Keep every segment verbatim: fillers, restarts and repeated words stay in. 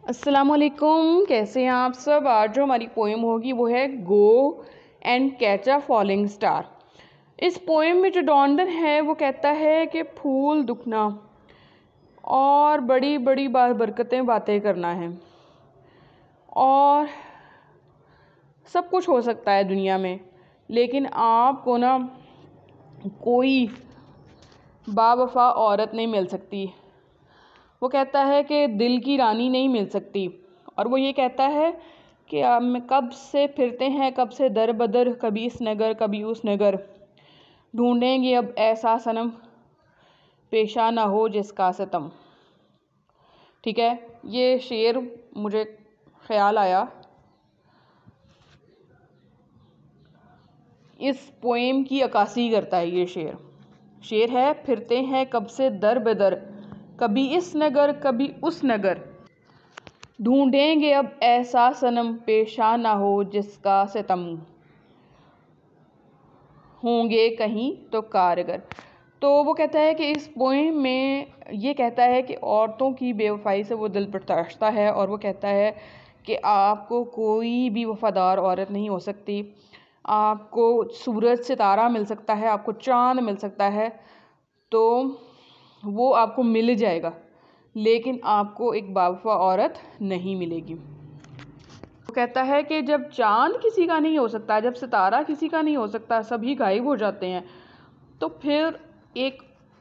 अस्सलामुअलैकुम, कैसे हैं आप सब। आज जो हमारी पोएम होगी वो है go and catch a falling star. इस पोएम में जो डॉन्डन है वो कहता है कि फूल दुखना और बड़ी बड़ी बरकतें बातें करना है और सब कुछ हो सकता है दुनिया में, लेकिन आपको ना कोई बावफा औरत नहीं मिल सकती। वो कहता है कि दिल की रानी नहीं मिल सकती, और वो ये कहता है कि हम कब से फिरते हैं, कब से दर बदर, कभी इस नगर कभी उस नगर, ढूंढेंगे अब ऐसा सनम पेशा ना हो जिसका सितम। ठीक है, ये शेर मुझे ख्याल आया इस पोएम की अक्कासी करता है। ये शेर शेर है, फिरते हैं कब से दर बदर, कभी इस नगर कभी उस नगर, ढूंढेंगे अब ऐसा सनम पेशा ना हो जिसका सितम, होंगे कहीं तो कारगर। तो वो कहता है कि इस पोएम में ये कहता है कि औरतों की बेवफाई से वो दिल पर तराशता है, और वो कहता है कि आपको कोई भी वफादार औरत नहीं हो सकती। आपको सूरज सितारा मिल सकता है, आपको चांद मिल सकता है, तो वो आपको मिल जाएगा, लेकिन आपको एक बावफा औरत नहीं मिलेगी। वो कहता है कि जब चांद किसी का नहीं हो सकता, जब सितारा किसी का नहीं हो सकता, सभी गायब हो जाते हैं, तो फिर एक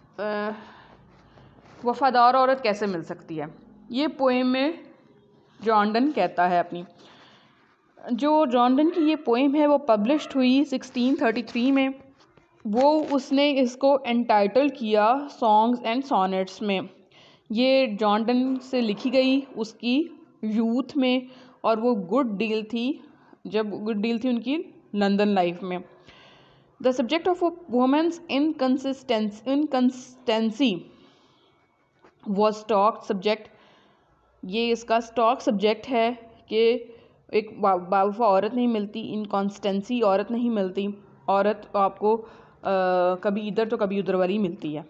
वफादार औरत कैसे मिल सकती है। ये पोएम में जॉर्डन कहता है अपनी। जो जॉर्डन की ये पोएम है वो पब्लिश्ड हुई सिक्सटीन थर्टी थ्री में। वो उसने इसको एंटाइटल किया सॉन्ग्स एंड सॉनेट्स में। ये जॉर्डन से लिखी गई उसकी यूथ में, और वो गुड डील थी, जब गुड डील थी उनकी लंदन लाइफ में। The subject of women's inconsistence inconsistency was stock subject. ये इसका स्टॉक सब्जेक्ट है कि एक बावफा औरत नहीं मिलती, इनकॉन्स्टेंसी औरत नहीं मिलती, औरत आपको आ, कभी इधर तो कभी उधर वाली मिलती है।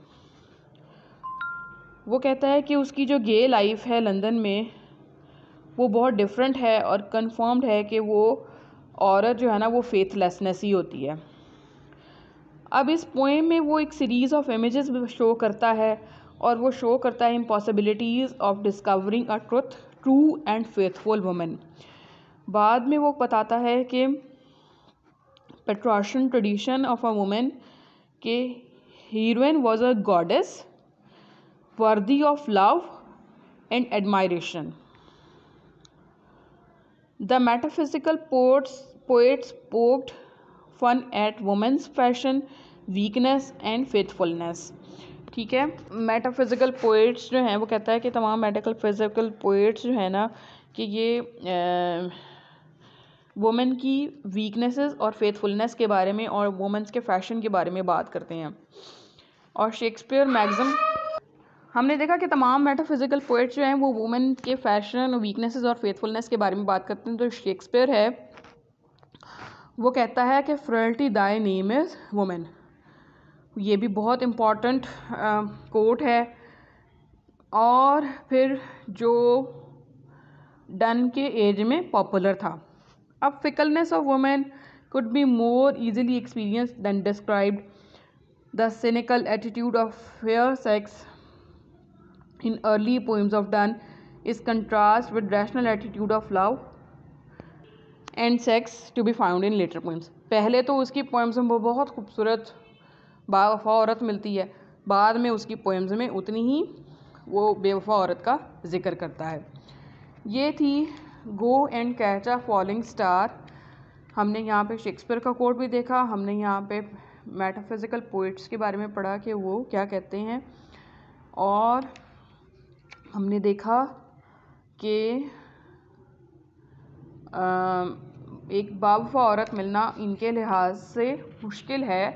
वो कहता है कि उसकी जो गे लाइफ है लंदन में वो बहुत डिफरेंट है, और कंफर्म्ड है कि वो औरत जो है ना वो फेथलेसनेस ही होती है। अब इस पोएम में वो एक सीरीज़ ऑफ इमेजेस शो करता है, और वो शो करता है impossibilities of discovering a truth true and faithful woman. बाद में वो बताता है कि Petrarchan tradition of a woman के heroine was a goddess worthy of love and admiration. The metaphysical poets poets poked fun at women's fashion weakness and faithfulness. ठीक है, metaphysical poets जो हैं वो कहता है कि तमाम मेटाफिजिकल पोएट्स जो है ना कि ये वुमेन की वीकनेसेस और फेथफुलनेस के बारे में और वुमेन्स के फैशन के बारे में बात करते हैं। और शेक्सपियर मैक्सिम हमने देखा कि तमाम मेटाफिजिकल पोएट्स जो हैं वो वुमेन के फैशन, वीकनेसेस और फेथफुलनेस के बारे में बात करते हैं। तो शेक्सपियर है, वो कहता है कि frailty thy name is woman. ये भी बहुत इम्पॉर्टेंट कोट है। और फिर जो डन के एज में पॉपुलर था। अब fickleness of women could be more easily experienced than described. The cynical attitude of fair sex in early poems of Donne is contrast with rational attitude of love and sex to be found in later poems. पहले तो उसकी poems में बहुत खूबसूरत बावफा औरत मिलती है, बाद में उसकी पोएम्स में उतनी ही वो बेवफा औरत का जिक्र करता है। ये थी go and catch a falling star. हमने यहाँ पे शेक्सपियर का कोट भी देखा, हमने यहाँ पे मेटाफिजिकल पोइट्स के बारे में पढ़ा कि वो क्या कहते हैं, और हमने देखा कि एक बावफा औरत मिलना इनके लिहाज से मुश्किल है।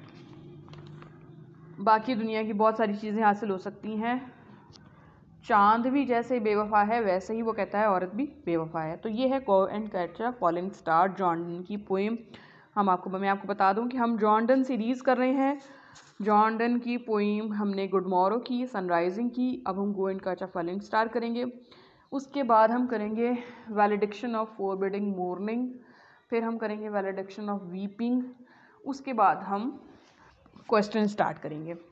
बाकी दुनिया की बहुत सारी चीज़ें हासिल हो सकती हैं, चांद भी जैसे बेवफा है वैसे ही वो कहता है औरत भी बेवफा है। तो ये है go and catch a falling star, Jordan की पोएम। हम आपको मैं आपको बता दूं कि हम जॉर्डन सीरीज़ कर रहे हैं। जॉर्डन की पोएम हमने गुड मॉर्निंग की, सनराइजिंग की, अब हम go and catch a falling star करेंगे। उसके बाद हम करेंगे वैलिडिक्शन ऑफ फॉरबिडिंग मॉर्निंग, फिर हम करेंगे वैलिडिक्शन ऑफ वीपिंग, उसके बाद हम क्वेश्चन स्टार्ट करेंगे।